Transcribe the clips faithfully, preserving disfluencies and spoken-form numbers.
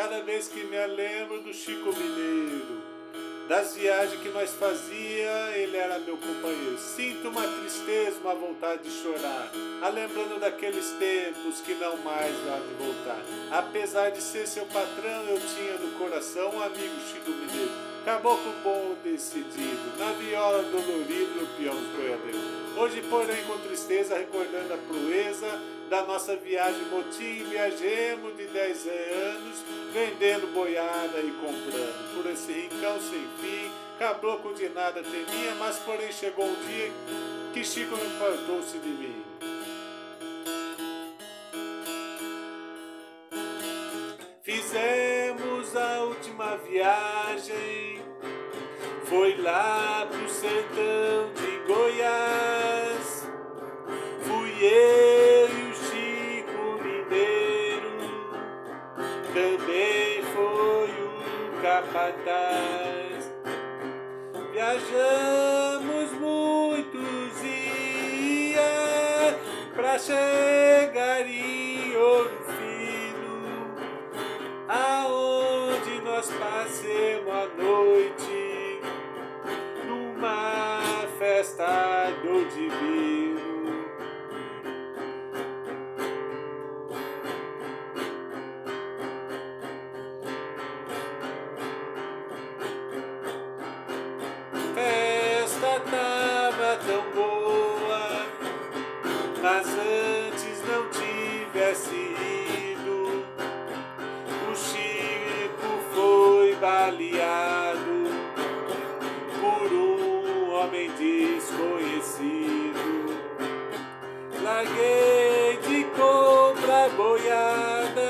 cada vez que me lembro do Chico Mineiro, das viagens que nós fazia, ele era meu companheiro. Sinto uma tristeza, uma vontade de chorar, a lembrando daqueles tempos que não mais há de voltar. Apesar de ser seu patrão, eu tinha no coração um amigo Chico Mineiro, caboclo bom decidido, na viola dolorido no peão dos boiadeiros. Hoje, porém, com tristeza, recordando a proeza da nossa viagem motim, viajemos de dez anos, vendendo boiada e comprando. Por esse rincão sem fim, caboclo de nada temia, mas porém chegou um dia que Chico me apartou-se de mim. Fizemos a última viagem, foi lá pro sertão de Goiás. Fui eu e o Chico Mineiro, também foi um capataz. Viajamos muitos dias pra chegar em Ouro Fino, aonde nós passemos a noite numa festa do divino. Festa tava tão boa, mas antes não tivesse ido, o Chico foi baleado por um homem desconhecido. Larguei de comprar boiada,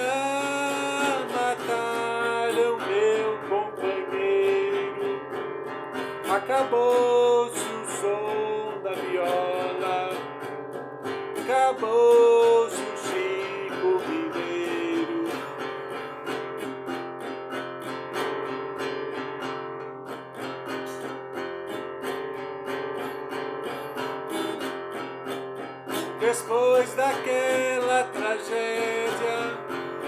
mataram meu companheiro. Acabou-se o som da viola, acabou-se o Chico Mineiro. Depois daquela tragédia,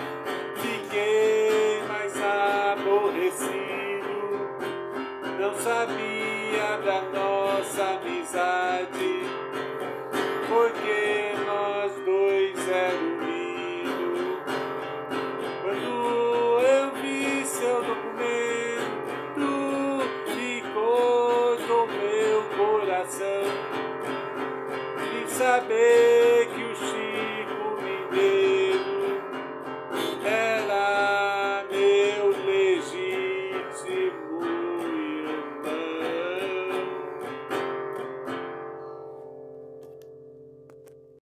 fiquei mais aborrecido. Não sabia da nossa amizade, porque nós dois éramos unidos. Quando eu vi seu documento, me cortou meu coração. Vim saber que o Chico